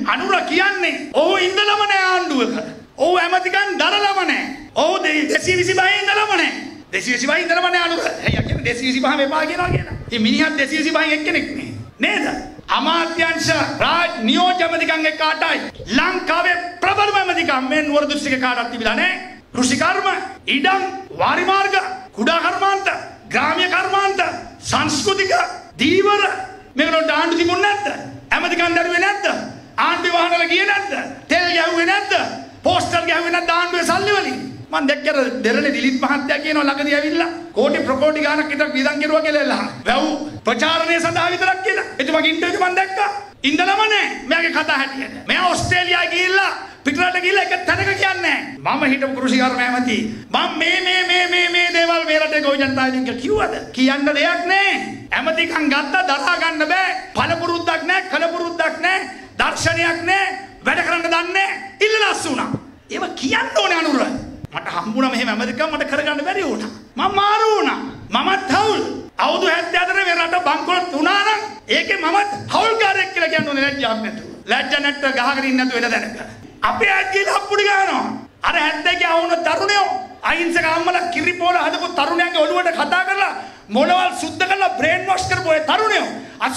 අනුර කියන්නේ ඔහු ඉඳලම නෑ ආණ්ඩුවක. ඔහු ඇමතිකන් දරලම නෑ. ඔහු 225 ඉඳලම නෑ. 225 ඉඳලම නෑ අනුර. ඇයි කියන්නේ 225 මෙපා කියනවා කියලා. මේ මිනිහත් 225 එක්කෙනෙක් නේ. නේද? අමාත්‍යංශ රාජ් නියෝජ්‍ය ඇමතිකන් එක්ක 8යි. ලංකාවේ ප්‍රබලම ඇමතිකන් මේ නුවර දුස්තික කාටවත් තිබිලා නෑ. කෘෂිකර්ම, ඉඩම්, වාරි මාර්ග, කුඩා කර්මාන්ත, ග්‍රාම්‍ය කර්මාන්ත, සංස්කෘතික, දීවර මේකට ආණ්ඩු තිබුණේ නැද්ද? ඇමතිකන් දරුවේ නැද්ද? ආණ්ඩු වාහනවල ගියේ නැද්ද? තෙල් ගැහුවේ නැද්ද? පෝස්ටර් ගැහුවේ නැද්ද ආණ්ඩුවේ සල්ලි වලින්? මම දැක්කර දෙරළේ දිලිත් මහත්තයා කියනවා ළඟදී ඇවිල්ලා කෝටි ප්‍රකෝටි ගාණක් විතර වියදම් කෙරුවා කියලා එල්ලහන. වැව් ප්‍රචාරණය සඳහා විතරක් කියලා. එතුමාගේ ඉන්ටර්වියු මම දැක්කා. ඉඳලම නෑ. මෙයාගේ කතා හැටියට. මෙයා ඕස්ට්‍රේලියාවේ ගිහිල්ලා පිටරට ගිහිල්ලා එක තැනක කියන්නේ මම හිටපු කෘෂිකර්ම ඇමති. මම මේ දේවල් මේ රටේ ගොවි ජනතාවගෙන් කිව්වද? කියන්න දෙයක් නෑ. ඇමතිකම් ගත්තා දරා ගන්න බෑ. පළපුරුද්දක් නෑ, කලපුරුද්දක් නෑ, දර්ශනයක් නෑ, වැඩ කරන්න දන්නේ නෑ. ඉල්ලලාස් වුණා. ඒව කියන්න ඕනේ අනුර. මට හම්බුණා මෙහෙම ඇමතිකම් මට කරගන්න බැරි වුණා. මම මාරු වුණා. මමත් හවුල්. අවුරුදු 74 මේ රට බංකොලොත් වුණා නම් ඒකේ මමත් හවුල්කාරයෙක් කියලා කියන්න ඕනේ ලැජ්ජාවක් නැතුව. ලැජ්ජා නැට්ට ගහගෙන ඉන්න නැතුව වෙන දැනක. අපේ අජ්ජිල අප්පුඩි ගන්නවා. අර 70 ආවුන තරුණයෝ අහිංසක අම්මලා කිරිපෝල හදපු තරුණයන්ගේ ඔළුවට කතා කරලා මොළවල් සුද්ධ කරලා බ්‍රේන් වොෂ් කරපු ඒ තරුණයෝ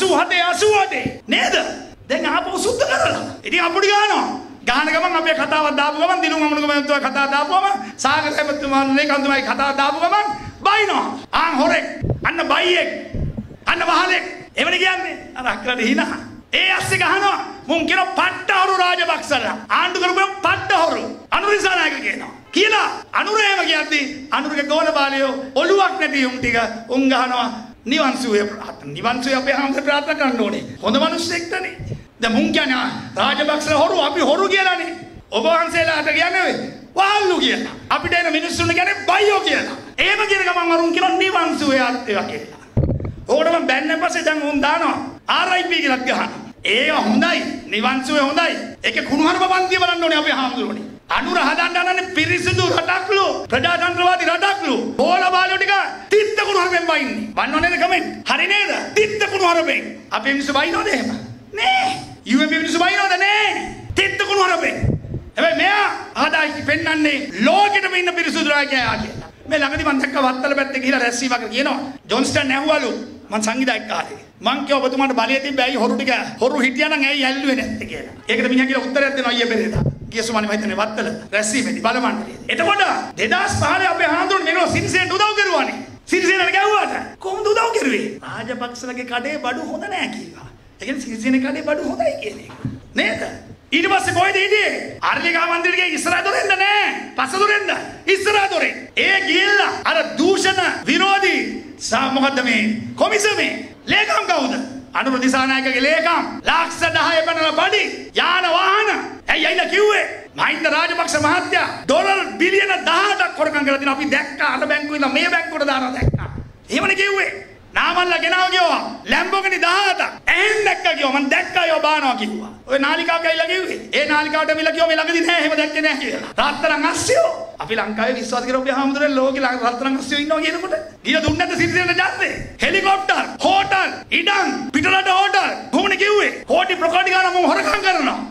87 නේද? දැන් ආපහු සුද්ධ කරලා. ඉතින් අප්පුඩි ගන්නවා. ගහන ගමන් අපේ කතාවක් දාපු ගමන් දිනුම් අමුණුගමතුමා කතාව දාපුවම සාගර හැමතුමා ලේකම්තුමායි කතාව දාපු ගමන් බයිනවා. ආන් හොරෙක් අන්න බයියෙක් අන්න වහලෙක් එවන කියන්නේ අර අක්කරට හිනා. ඒ ඇස්සේ ගහනවා මුන් කියන පට්ටහරු රාජපක්ෂලා ආණ්ඩු කරපු පට්ටහරු අනුරිසානායක කියනවා. කියලා අනුර එහෙම කියද්දි අනුරගේ ගෝල බාලයෝ ඔළුවක් නැති උන් ටික උන් ගහනවා නිවන් සුවේ ප්‍රාර්ථනා. නිවන් සුවේ අපේ හැමෝටම ප්‍රාර්ථනා කරන්න ඕනේ. හොඳ මිනිස්සෙක්ටනේ. දැන් මුන් කියන්නේ රාජපක්ෂලා හොරු අපි හොරු කියලානේ. ඔබ වහන්සේලාට කියන්නේ වහල්ලු කියලා. අපිට එන මිනිස්සුන් කියන්නේ බයියෝ කියලා. එහෙම කියන ගමන් වරුන් කියනවා නිවන් සුවේ ආත්මය කියලා. ඕකට මම බැන්න පස්සේ දැන් උන් දානවා RIP කියලා ගහනවා. ඒක හොඳයි. නිවන් සුවේ හොඳයි. ඒකේ කුණුහරුප පන්තිය බලන්න ඕනේ අපේ හාමුදුරුවනේ. අනුර හදන්න හදන්නේ පිරිසිදු රටක්ලු ප්‍රජාතන්ත්‍රවාදී රටක්ලු. බෝල බාලෝ ටික තිත්ත කුණුහරුපෙන් බයින්නේ. බannෝ නේද කමෙන්ට්? හරි නේද? තිත්ත කුණුහරුපෙන්. අපේ මිනිස්සු බයිනවද එහෙම? නෑ. UMP මිනිස්සු බයිනවද? නෑ. තිත්ත කුණුහරුපෙන්. හැබැයි මෙයා ආදායි පෙන්නන්නේ ලෝකෙටම ඉන්න පිරිසිදු රාජ්‍යයා කියලා. මේ ළඟදී මම දැක්ක වත්තල පැත්තේ ගිහිලා රැස්වීමක් කියනවා. ජොන්ස්ටන් ඇහුවලු මං සංගීතයක් කාලේ. මං කිව්වා ඔබතුමාට බලය තිබ්බ ඇයි හොරු ටික හොරු හිටියා නම් ඇයි ඇල්ලුවේ නැත්තේ කියලා. ඒකට මිනිහා කියලා උත්තරයක් දෙනවා ඊයේ පෙරේදා. ගියසුමානේ මම හිතන්නේ වත්තල රැස්වීමේදී බලමණ්ඩලයේ. එතකොට 2005 අපේ හාමුදුරුවෝ මේගොල්ලෝ සිරිසේනට උදව් කරුවානේ. සිරිසේනට ගැව්වාට කොහොමද උදව් කරුවේ? රාජපක්ෂලගේ කඩේ බඩු හොඳ නෑ කිව්වා. ඒ කියන්නේ සිරිසේනගේ කඩේ බඩු හොඳයි කියන්නේ. නේද? ඊට පස්සේ කොහෙද හිටියේ? ආර්ලිකා මන්දිරයේ ඉස්සරහ දොරෙන්ද නෑ. පස්ස දොරෙන්ද? ඉස්සරහ දොරෙන්. ඒ ගිහිල්ලා අර දූෂණ විරෝධී මොකද්ද මේ කොමිසමේ ලේකම් කවුද? අනුර දිසානායකගේ ලේකම් ලක්ෂ 10 පනන බඩි යාන වාහන ඇයි අයිලා කිව්වේ? මහින්ද රාජපක්ෂ මහත්තයා ඩොලර් බිලියන 18ක් හොරකම් කරලා දින අපි දැක්කා. අර බැංකුවේ ඉඳලා මේ බැංකුවට දානවා දැක්කා. එහෙමනේ කිව්වේ. නාමල්ලා ගෙනාව කිව්වා ලැම්බෝගිනි 17ක් එහෙන් දැක්කා කිව්වා. මම දැක්කා යෝ බානවා කිව්වා. ඔය නාලිකාවක් ඇවිල්ලා කිව්වේ. ඒ නාලිකාවට ඇවිල්ලා කිව්වා මේ ළඟදී නෑ එහෙම දැක්කේ නෑ කියලා. රත්තරන් අස්සයෝ අපි ලංකාවේ විශ්වාස කරපු හැමෝටම ලෝකේ රත්තරන් අස්සයෝ ඉන්නවා කියනකොට ගිහලා දුන්නේ නැද්ද සිරිසේන ජාතේ? හෙලිකොප්ටර්, හෝටල්, ඉඩම්, පිටරට හෝටල් කොහොමද කිව්වේ? කෝටි ප්‍රකෝටි ගාන මම හොරකම් කරනවා.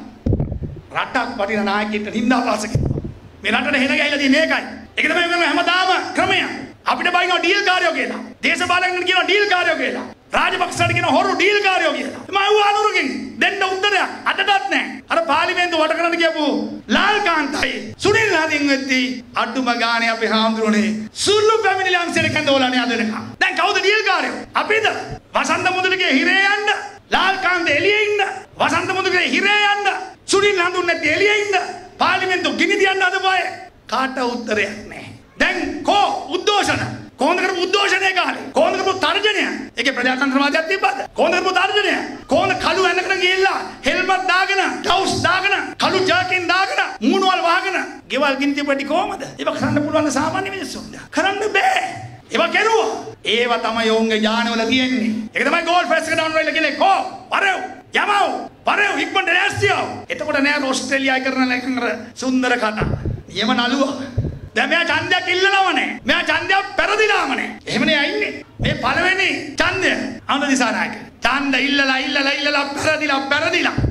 රටක් වටින නායකයෙක්ට නින්දා පාස කරනවා. මේ රටට හෙන ගහලා තියෙන එකයි. ඒක තමයි කරන හැමදාම ක්‍රමය. අපිට බයිනවා ඩීල් කාර්යෝ කියලා. දේශපාලකයන් කියනවා ඩීල් කාර්යෝ කියලා. රාජපක්ෂට කියනවා හොරු ඩීල් කාර්යෝ කියලා. මම අහුවා අනුරගෙන් දෙන්න උත්තරයක් අදටත් නැහැ. අර පාර්ලිමේන්තුව වට කරන්න කියපු ලාල් කාන්තයි සුනිල් හදින් වෙද්දී අඩුම ගානේ අපේ හාමුදුරනේ සුළු පැමිණිලි අංශයට කැඳවලානේ අද වෙනකම්. දැන් කවුද ඩීල් කාර්යෝ? අපිද? වසන්ත මුදුලගේ හිරේ යන්න, ලාල් කාන්ත එළියේ ඉන්න, වසන්ත මුදුලගේ හිරේ යන්න, සුනිල් හඳුන් නැති එළියේ ඉන්න, පාර්ලිමේන්තුව ගිනි තියන්න අදපොය. කාට උත්තරයක් නැහැ. දැන් කෝ උද්ඝෝෂණ කොහොමද කරපු උද්ඝෝෂණය කාලේ? කොහොමද කරපු තර්ජනය? ඒකේ ප්‍රජාතන්ත්‍රවාදයක් තිබ්බද? කොහොමද කරපු තර්ජනය? කොහොමද කළු ඇඳගෙන ගිහිල්ලා හෙල්මට් දාගෙන, ග්ලව්ස් දාගෙන, කළු ජැකින් දාගෙන, මූණවල් වහගෙන ගෙවල් ගිනි තිබ්බටි කොහොමද? ඒක කරන්න පුළුවන් සාමාන්‍ය මිනිස්සුන්ට. කරන්න බෑ. ඒව කෙරුවා. ඒව තමයි ඔවුන්ගේ ඥානවල තියෙන්නේ. ඒක තමයි ගෝල් ෆෙස් එක ඩවුන් වෙලා කියන්නේ. කෝ වරෙව් යමව් වරෙව් ඉක්මනට රැස්තියෝ. එතකොට නෑ ඕස්ට්‍රේලියාවේ කරන ලැකංගර සුන්දර කතා. යම නළුවා. දැන් මෙයා ඡන්දයක් ඉල්ලනව නෑ. මෙයා ඡන්දයක් පෙරදිලාම නෑ. එහෙමනේ ඉන්නේ. මේ පළවෙනි ඡන්දය අනුර දිසානායක. ඡන්ද ඉල්ලලා පෙරදිලා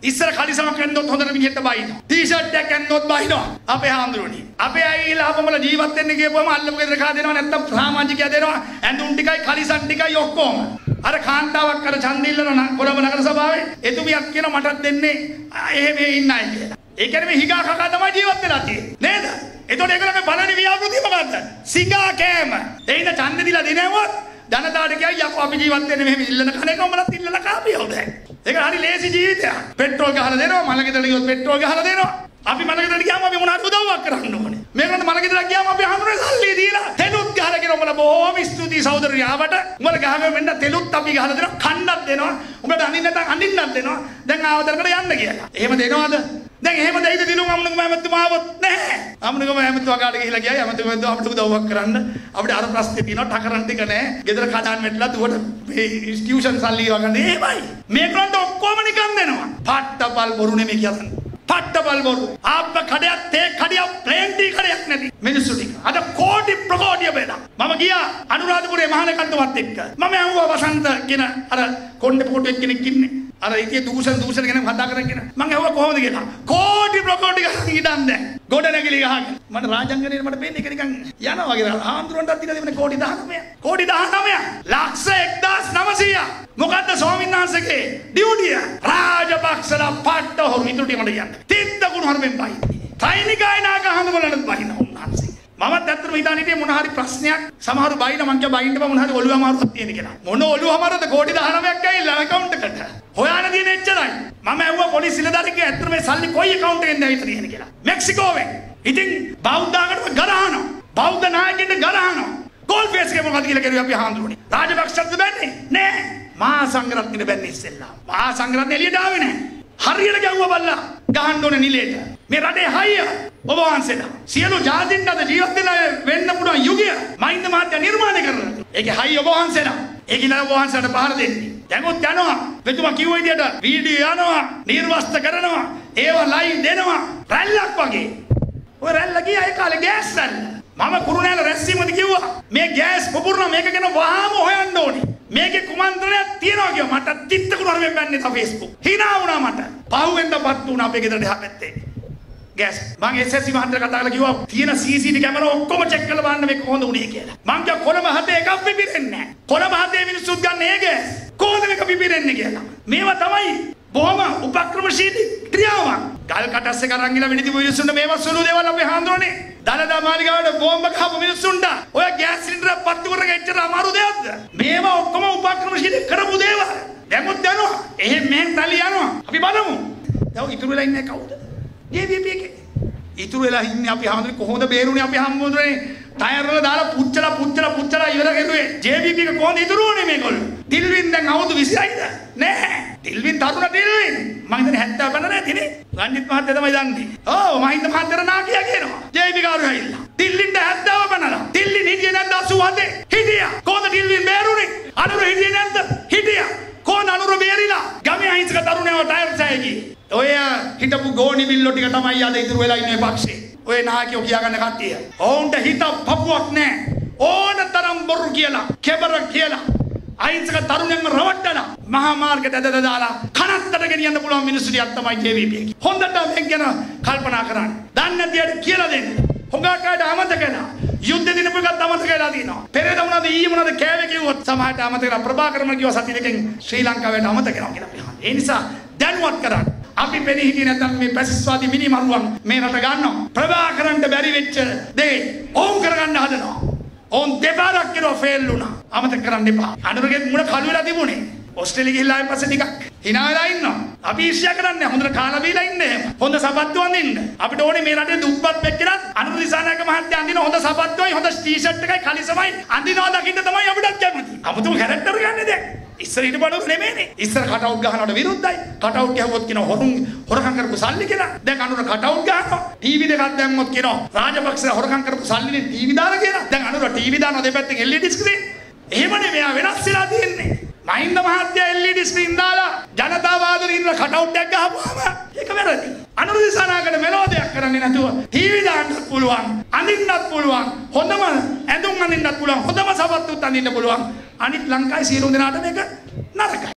ඉස්සර කලිසමක් ඇඳොත් හොඳට මිනිහෙක්ට බයිනවා. ටී-ෂර්ට් එකක් ඇඳොත් බයිනවා. අපේ හාමුදුරනේ. අපේ අයිලා අපමල ජීවත් වෙන්න ගියපුවම අල්ලපු ගෙදර කා දෙනවා නැත්තම් සාමාජිකයා දෙනවා. ඇඳුම් ටිකයි කලිසම් ටිකයි ඔක්කොම. අර කාන්තාවක් අර ඡන්දිල්ලන කොළඹ නගර සභාවේ එතුමියක් කියන මටත් දෙන්නේ එහෙම ඉන්න අය කියලා. ඒ කියන්නේ මේ හිගා කකා තමයි ජීවත් වෙලා තියෙන්නේ. නේද? එතකොට ඒගොල්ලන්ගේ බලන්නේ ව්‍යාපෘතිය මොකද්ද? සිගා කෑම. එයිද ඡන්දෙ දීලා දෙනවොත් ජනතාවට කියයි යකෝ අපි ජීවත් වෙන්නේ මෙහෙම ඉල්ලන කණේක උඹලත් ඉල්ලලා කාපියව දැන්. ඒක හරි ලේසි ජීවිතයක්. පෙට්‍රෝල් ගහලා දෙනවා, මලගෙදරට ගියොත් පෙට්‍රෝල් ගහලා දෙනවා. අපි මලගෙදරට ගියාම අපි මොනවද උදව්වක් කරන්න ඕනේ. මේකට මලගෙදරට ගියාම අපි හඳුනේ සල්ලි දීලා තෙලුත් ගහලා කියන උඹලා බොහොම ස්තුතියි සහෝදරය ආවට. උඹලා ගහගෙන වෙන්න තෙලුත් අපි ගහලා දෙනවා, කන්නක් දෙනවා. උඹට අඳින්න නැත්නම් අඳින්නක් දෙනවා. දැන් ආවතරකට යන්න කියලා. එහෙම දෙනවද? දැන් එහෙම දෙයිද දිනුම් අමුණුගම ඇමතුමා ආවොත් නැහැ. අමුණුගම ඇමතුමා කාට ගිහිලා ගියා. ඇමතුමා අපිට උදව්වක් කරන්න. අපිට අර ප්‍රශ්නේ තියෙනවා ටකරන් ටික නැහැ. ගෙදර කඩාන් වැටලා දුවට මේ ටියුෂන් සල්ලි වගන්න එහෙමයි. මේකට ඔක්කොම නිකන් දෙනවා. පට්ටපල් බොරු නෙමෙයි කියන්නේ. පට්ටපල් බොරු. ආප්ප කඩයක් තේ කඩයක් ප්ලේන්ටි කඩයක් නැති මිනිස්සු ටික. අද කෝටි ප්‍රකෝටිය බෙදා. මම ගියා අනුරාධපුරේ මහලකන්තුමත් එක්ක. මම ඇහුවා වසන්ත කියන අර කොණ්ඩේ පොටුවෙක් කෙනෙක් ඉන්නේ. අර ඉතියේ දූෂණ ගැන කතා කරගෙන මම ඇහුවා කොහොමද කියලා. කෝටි ප්‍රකෝටි ගන්න ඉඩම් දැන්. ගොඩ නැගිලි ගහගෙන. මට රාජංගනේ මට පේන්නේ ඒක නිකන් යනවා වගේ. ආන්දරන්ටත් දින දෙන්නේ කෝටි 19. කෝටි 19. ලක්ෂ 1900. මොකද්ද ස්වාමීන් වහන්සේගේ ඩියුටිය? රාජපක්ෂලා පට්ට හොරු ඉතුරුටි මට කියන්න. තිත්තකුණු හරුෙන් බයි. තයිනිකයිනාක හඳුනලට බයින උන්වහන්සේ. මමත් ඇත්තටම හිතාන හිටියේ මොන හරි ප්‍රශ්නයක් සමහරු බයින මං කිය බයින්න බෑ මොන හරි ඔළුව අමාරුවක් තියෙන කියලා. මොන ඔළුව අමාරුද කෝටි 19ක් ඇවිල්ලා account එකට. හොයාන දින එච්චරයි. මම ඇහුවා පොලිස් නිලධාරියෙක් ඇත්තට මේ සල්ලි කොයි account එකෙන්ද ඇවිත් තියෙන්නේ කියලා. මෙක්සිකෝවෙන්. ඉතින් බෞද්ධාගමට ගරහනවා. බෞද්ධ නායකයන්ට ගරහනවා. ගෝල් ෆේස් එකේ මොකද කියලා කරුවේ අපි හාමුදුරනේ. රාජපක්ෂත් බැන්නේ නෑ. මහා සංඝරත්නෙට බැන්නේ ඉස්සෙල්ලා. මහා සංඝරත්න එළියට ආවේ නෑ. හරියට ගැව්වා බල්ලා ගහන්න ඕනේ නිලයට. මේ රටේ හයිය ඔබ වහන්සේලා සියලු ජාතින්ට අද ජීවත් වෙලා වෙන්න පුළුවන් යුගය මහින්ද මහත්තයා නිර්මාණය කරනවා. ඒකේ හයිය ඔබ වහන්සේලා. ඒකින ඔබ වහන්සේට පහර දෙන්නේ. දැන්ොත් යනවා. මෙතුමා කිව්ව විදියට වීඩියෝ යනවා, නිර්වස්ත කරනවා, ඒවා ලයිව් දෙනවා. රැල්ලක් වගේ. ඔය රැල්ල ගියා ඒ කාලේ ගෑස් රැල්ල. මම කුරුණෑල රැස්වීමද කිව්වා. මේ ගෑස් පුපුරන මේක ගැන වහාම හොයන්න ඕනේ. මේකේ කුමන්ත්‍රණයක් තියනවා කියව මට තිත්තකුණු අරගෙන බැන්නේ තා Facebook. hina වුණා මට. පහුවෙන්දපත් වුණා අපේ ගෙදරට එහා පැත්තේ. ගෑස් මං SSC මහන්තර කතා කරලා කිව්වා තියෙන CCTV කැමරා ඔක්කොම චෙක් කරලා බලන්න මේක කොහොමද උනේ කියලා. මං කිව්වා කොළඹ හතේ එකක් පිපිරෙන්නේ නැහැ. කොළඹ හතේ මිනිස්සුත් ගන්න ඒ ගෑස්. කොහොමද මේක පිපිරෙන්නේ කියලා. මේවා තමයි බොහොම උපක්‍රමශීලී ක්‍රියාවක්. ගල් කටස් එක අරන් ගිහලා වෙඩි දීපු මිනිස්සුන්ට මේවා සුළු දේවල් අපි හඳුනන්නේ. දලදා මාලිගාවට බෝම්බ ගහපු මිනිස්සුන්ට ඔය ගෑස් සිලින්ඩර් පත්තු කරගෙන එච්චර අමාරු දෙයක්ද? මේවා ඔක්කොම උපක්‍රමශීලී කරපු දේවල්. දැමුත් යනවා. එහෙන් මෙහෙන් තලි යනවා. අපි බලමු. දැන් ඉතුරු වෙලා ඉන්නේ කවුද? JVP එකේ. ඉතුරු වෙලා ඉන්නේ අපි හඳුනන්නේ කොහොමද බේරුනේ අපි හම්බුනේ? ටයර් වල දාලා පුච්චලා ඉවර කරුවේ. JVP එක කොහොමද ඉතුරු වුනේ මේගොල්ලෝ? ටිල්වින් දැන් අවුරුදු 26යිද? නෑ. ටිල්වින් තරුණ ටිල්වින්. මම හිතන්නේ 70 බන්න නැතිනේ. රංජිත් මහත්තයා තමයි දන්නේ. ඔව් මහින්ද මහත්තයා නාකියා කියනවා. JVP කාරු ඇවිල්ලා. ටිල්වින්ට 70 බන්නලා. ටිල්වින් හිටියේ නැද්ද 87? හිටියා. කොහොමද ටිල්වින් බේරුනේ? අනුර හිටියේ නැද්ද? හිටියා. කොහොමද අනුර බේරිලා? ගමේ අහිංසක තරුණයව ටයර් සෑයේකි. ඔය හිටපු ගෝනි බිල්ලෝ ටික තමයි අද ඉතුරු වෙලා ඉන්නේ පක්ෂේ. ඔය නායකයෝ කියාගන්න කට්ටිය. ඔවුන්ට හිත පපුවක් නැහැ. ඕන තරම් බොරු කියලා, කෙබර කියලා, අහිංසක තරුණයන්ව රවට්ටලා මහා මාර්ගයට ඇදලා දාලා කනත්තට ගෙනියන්න පුළුවන් මිනිස්සු ටිකක් තමයි JVP එක. හොඳට මේක ගැන කල්පනා කරන්න. දන්නේ නැතිවට කියලා දෙන්න. හොඟාට අමතක කරනවා. යුද්ධ දිනපු එකත් අමතක වෙලා තියෙනවා. පෙරේද මොනවද ඊයේ මොනවද කෑවේ කිව්වොත් සමහරට අමතක කරලා ප්‍රභාකරම කිව්වා සති දෙකෙන් ශ්‍රී ලංකාවට අමතක කරනවා කියලා අපි අහන්නේ. ඒ නිසා දැනුවත් කරන්න. අපි පෙනී හිටියේ නැත්නම් මේ පැසිස්වාදී මිනිමරුවන් මේ රට ගන්නවා. ප්‍රභාකරන්ට බැරි වෙච්ච දේ ඕම් කරගන්න හදනවා. ඕම් දෙපාරක් කියලා ෆේල් වුණා. අමතක කරන්න එපා. අනුරගේ මුණ කළු වෙලා තිබුණේ. ඕස්ට්‍රේලියාව ගිහිල්ලා ආයෙත් පස්සේ ටිකක් hina වෙලා ඉන්නවා. අපි ඊර්ෂ්‍යා කරන්නේ හොඳට කාලා බීලා ඉන්නේ එහෙම. හොඳ සපත්තු අඳින්න. අපිට ඕනේ මේ රටේ දුප්පත් වෙච්චරත් අනුර දිසානායක මහත්තයා අඳින හොඳ සපත්තුයි හොඳ ටී-ෂර්ට් එකයි කලිසමයි අඳිනවා දකින්න තමයි අපිටත් කැමති. අමුතුම කැරක්ටර් ගන්න දැන්. ඉස්සර ඊට බඩු නෙමෙයිනේ. ඉස්සර කටවුට් ගහනවට විරුද්ධයි. කටවුට් ගහුවොත් කියන හොරකම් කරපු සල්ලි කියලා. දැන් අනුර කටවුට් ගහනවා. ටීවී දෙකක් දැම්මොත් කියනවා රාජපක්ෂ හොරකම් කරපු සල්ලිනේ ටීවී දාලා කියලා. දැන් අනුර ටීවී දානවා දෙපැත්තෙන් LED ස්ක්‍රීන්. එහෙමනේ මෙයා වෙනස් වෙලා තියෙන්නේ. මහින්ද මහත්තයා LED ස්ක්‍රීන් දාලා ජනතා වාදනේ ඉන්න කටවුට් එකක් ගහපුවාම ඒක වැරදි. අනුර දිසානායකට මෙලෝ දෙයක් කරන්නේ නැතුව ටීවී දාන්නත් පුළුවන්, අඳින්නත් පුළුවන්, හොඳම ඇඳුම් අඳින්නත් පුළුවන්, හොඳම සපත්තුත් අඳින්න පුළුවන්. අනිත් ලංකාවේ සියලු දෙනාට මේක නරකයි.